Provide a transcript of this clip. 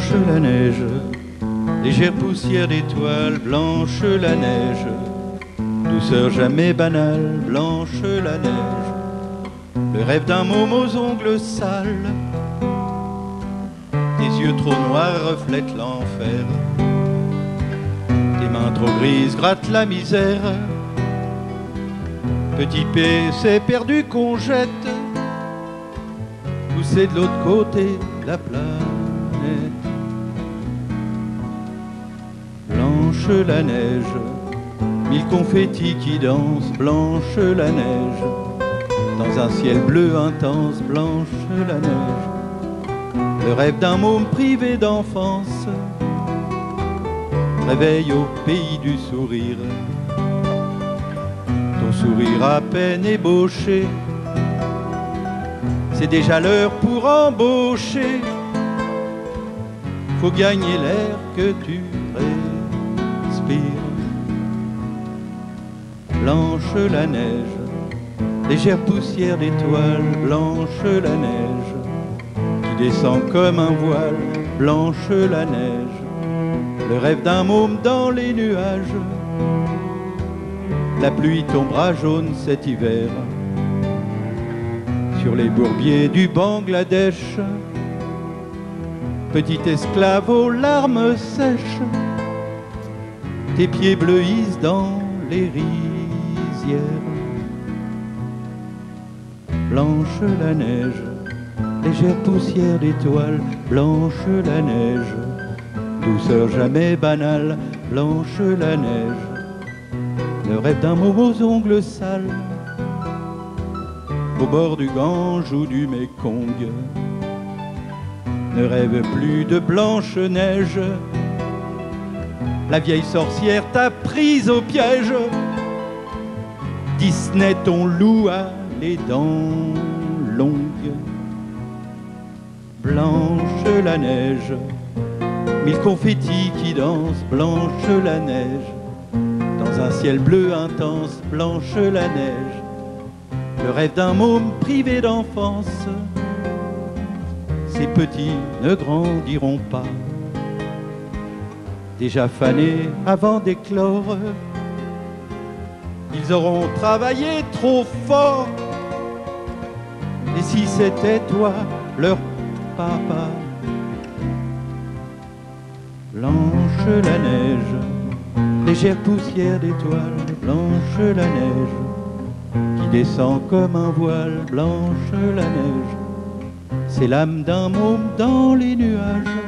Blanche la neige, légère poussière d'étoiles, blanche la neige, douceur jamais banale, blanche la neige, le rêve d'un môme aux ongles sales, tes yeux trop noirs reflètent l'enfer, tes mains trop grises grattent la misère, petit P, c'est perdu qu'on jette, ou c'est de l'autre côté de la planète. Blanche la neige, mille confettis qui dansent, blanche la neige, dans un ciel bleu intense, blanche la neige, le rêve d'un môme privé d'enfance, réveille au pays du sourire, ton sourire à peine ébauché, c'est déjà l'heure pour embaucher, faut gagner l'air que tu respires. Blanche la neige, légère poussière d'étoiles, blanche la neige, qui descend comme un voile, blanche la neige, le rêve d'un môme dans les nuages, la pluie tombera jaune cet hiver, sur les bourbiers du Bangladesh, petit esclave aux larmes sèches, tes pieds bleuissent dans les rizières. Blanche la neige, légère poussière d'étoiles, blanche la neige, douceur jamais banale, blanche la neige, le rêve d'un môme aux ongles sales, au bord du Gange ou du Mékong, ne rêve plus de blanche neige, la vieille sorcière t'a prise au piège, Disney ton loup a les dents longues. Blanche la neige, mille confettis qui dansent, blanche la neige, dans un ciel bleu intense, blanche la neige, le rêve d'un môme privé d'enfance, ces petits ne grandiront pas, déjà fanés avant d'éclore, ils auront travaillé trop fort, et si c'était toi leur papa. Blanche la neige, légère poussière d'étoiles, blanche la neige, qui descend comme un voile, blanche la neige, c'est l'âme d'un môme dans les nuages.